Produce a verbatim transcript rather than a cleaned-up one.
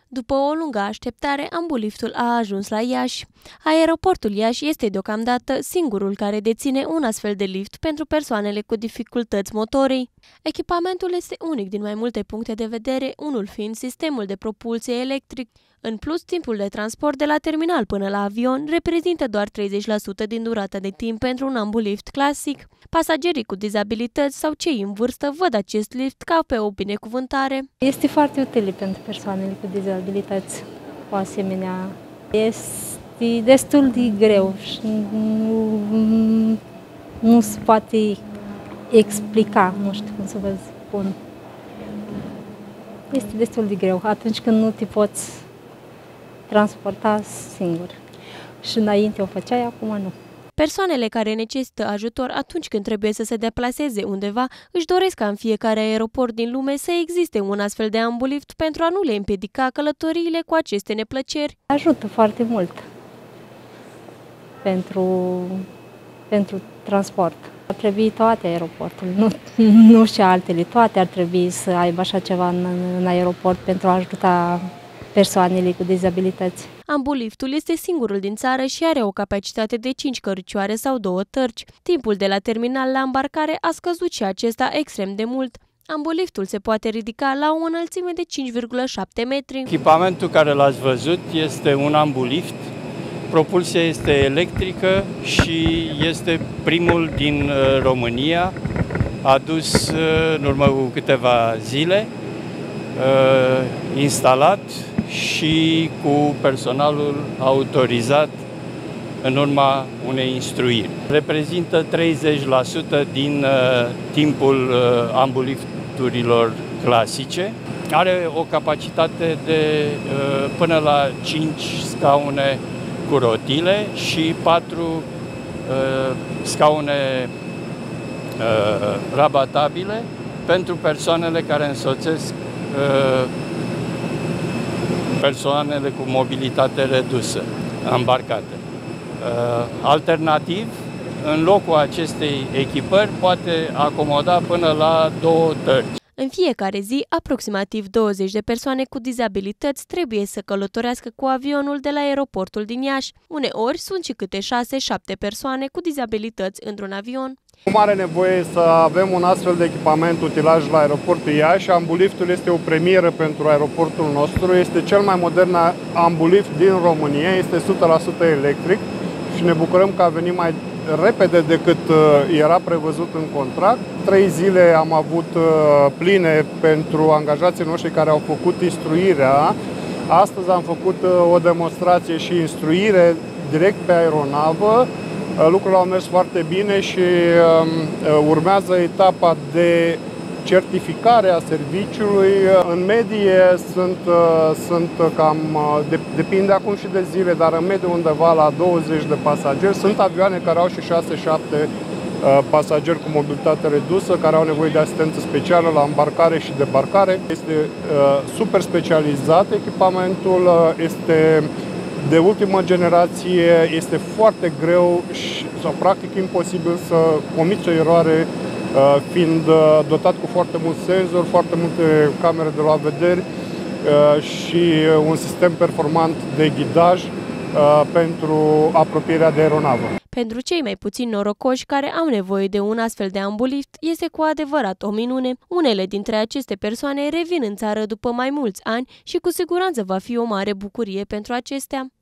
După o lungă așteptare, ambuliftul a ajuns la Iași. Aeroportul Iași este deocamdată singurul care deține un astfel de lift pentru persoanele cu dificultăți motorii. Echipamentul este unic din mai multe puncte de vedere, unul fiind sistemul de propulsie electric. În plus, timpul de transport de la terminal până la avion reprezintă doar treizeci la sută din durata de timp pentru un ambulift clasic. Pasagerii cu dizabilități sau cei în vârstă văd acest lift ca pe o binecuvântare. Este foarte util pentru persoanele cu dizabilități. O asemenea, este destul de greu și nu, nu se poate explica, nu știu cum să vă spun. Este destul de greu atunci când nu te poți transporta singur. Și înainte o făceai, acum nu. Persoanele care necesită ajutor atunci când trebuie să se deplaseze undeva își doresc ca în fiecare aeroport din lume să existe un astfel de ambulift pentru a nu le împiedica călătoriile cu aceste neplăceri. Ajută foarte mult pentru, pentru transport. Ar trebui toate aeroporturile, nu, nu și altele, toate ar trebui să aibă așa ceva în, în aeroport pentru a ajuta persoanele cu dizabilități. Ambuliftul este singurul din țară și are o capacitate de cinci cărăcioare sau două tărci. Timpul de la terminal la îmbarcare a scăzut și acesta extrem de mult. Ambuliftul se poate ridica la o înălțime de cinci virgulă șapte metri. Echipamentul care l-ați văzut este un ambulift. Propulsia este electrică și este primul din România, adus în urmă cu câteva zile, instalat și cu personalul autorizat în urma unei instruiri. Reprezintă treizeci la sută din uh, timpul uh, ambulifturilor clasice. Are o capacitate de uh, până la cinci scaune cu rotile și patru uh, scaune uh, rabatabile pentru persoanele care însoțesc uh, persoanele cu mobilitate redusă, îmbarcate. Alternativ, în locul acestei echipări, poate acomoda până la două tărci. În fiecare zi, aproximativ douăzeci de persoane cu dizabilități trebuie să călătorească cu avionul de la aeroportul din Iași. Uneori sunt și câte șase șapte persoane cu dizabilități într-un avion. Cu mare nevoie să avem un astfel de echipament utilaj la aeroportul Iași. Ambuliftul este o premieră pentru aeroportul nostru. Este cel mai modern ambulift din România, este o sută la sută electric și ne bucurăm că a venit mai repede decât era prevăzut în contract. Trei zile am avut pline pentru angajații noștri care au făcut instruirea. Astăzi am făcut o demonstrație și instruire direct pe aeronavă. Lucrurile au mers foarte bine și urmează etapa de certificare a serviciului. În medie sunt, sunt cam, depinde acum și de zile, dar în medie undeva la douăzeci de pasageri. Sunt avioane care au și șase șapte pasageri cu mobilitate redusă, care au nevoie de asistență specială la îmbarcare și debarcare. Este super specializat echipamentul, este de ultimă generație, este foarte greu și, sau practic imposibil să comiți o eroare fiind dotat cu foarte mulți senzori, foarte multe camere de luat vederi și un sistem performant de ghidaj pentru apropierea de aeronavă. Pentru cei mai puțin norocoși care au nevoie de un astfel de ambulift, este cu adevărat o minune. Unele dintre aceste persoane revin în țară după mai mulți ani și cu siguranță va fi o mare bucurie pentru acestea.